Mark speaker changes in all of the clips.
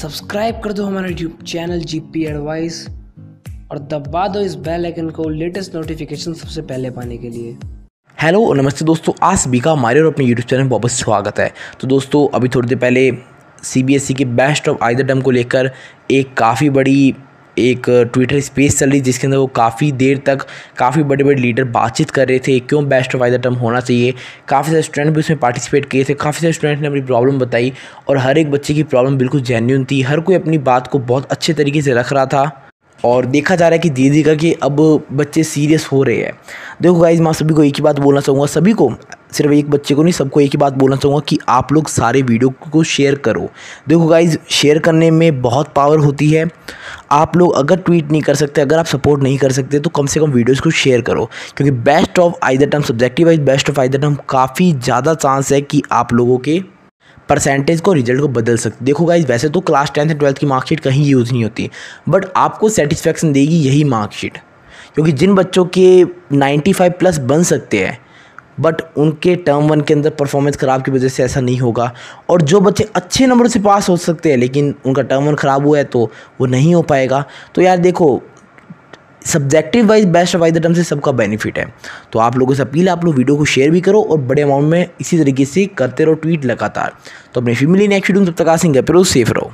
Speaker 1: Subscribe कर दो हमारा यूट्यूब चैनल जीपी एडवाइस और दबा दो इस बेल आइकन को लेटेस्ट नोटिफिकेशन सबसे पहले पाने के लिए।
Speaker 2: हेलो नमस्ते दोस्तों, आज सभी का हमारे और अपने यूट्यूब चैनल में वापस स्वागत है। तो दोस्तों अभी थोड़ी देर पहले सीबीएसई के बेस्ट ऑफ आइदर टर्म को लेकर एक काफ़ी बड़ी एक ट्विटर स्पेस चल रही, जिसके अंदर वो काफ़ी देर तक काफ़ी बड़े बड़े लीडर बातचीत कर रहे थे क्यों बेस्ट ऑफ आइदर टर्म होना चाहिए। काफ़ी सारे स्टूडेंट भी उसमें पार्टिसिपेट किए थे, काफ़ी सारे स्टूडेंट ने अपनी प्रॉब्लम बताई और हर एक बच्चे की प्रॉब्लम बिल्कुल जेन्युइन थी। हर कोई अपनी बात को बहुत अच्छे तरीके से रख रहा था और देखा जा रहा है कि धीरे धीरे करके अब बच्चे सीरियस हो रहे हैं। देखो गाइज, मैं सभी को एक ही बात बोलना चाहूँगा, सभी को, सिर्फ एक बच्चे को नहीं, सबको एक ही बात बोलना चाहूँगा कि आप लोग सारे वीडियो को शेयर करो। देखो गाइज, शेयर करने में बहुत पावर होती है। आप लोग अगर ट्वीट नहीं कर सकते, अगर आप सपोर्ट नहीं कर सकते, तो कम से कम वीडियोज़ को शेयर करो, क्योंकि best of either term subjective wise best of either term काफ़ी ज़्यादा चांस है कि आप लोगों के परसेंटेज को, रिजल्ट को बदल सकते। देखो गाइज, वैसे तो क्लास 10th एंड 12th की मार्कशीट कहीं यूज़ नहीं होती, बट आपको सेटिस्फेक्शन देगी यही मार्कशीट, क्योंकि जिन बच्चों के 95 प्लस बन सकते हैं बट उनके टर्म 1 के अंदर परफॉर्मेंस ख़राब की वजह से ऐसा नहीं होगा, और जो बच्चे अच्छे नंबर से पास हो सकते हैं लेकिन उनका टर्म 1 ख़राब हुआ है तो वो नहीं हो पाएगा। तो यार देखो, subjective wise best of either term से सबका बेनिफिट है। तो आप लोगों से अपील है, आप लोग वीडियो को शेयर भी करो और बड़े अमाउंट में इसी तरीके से करते रहो ट्वीट लगातार। तो अपनी फैमिली नेक्स्ट वीडियो तब तक आ सिंगे, फिर सेफ रहो।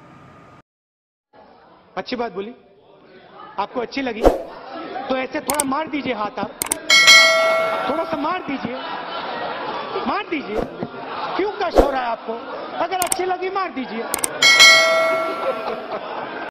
Speaker 3: अच्छी बात बोली, आपको अच्छी लगी तो ऐसे थोड़ा मार दीजिए हाथ, आप थोड़ा सा मार दीजिए, मार दीजिए। क्यों कष्ट हो रहा है आपको? अगर अच्छी लगी मार दीजिए।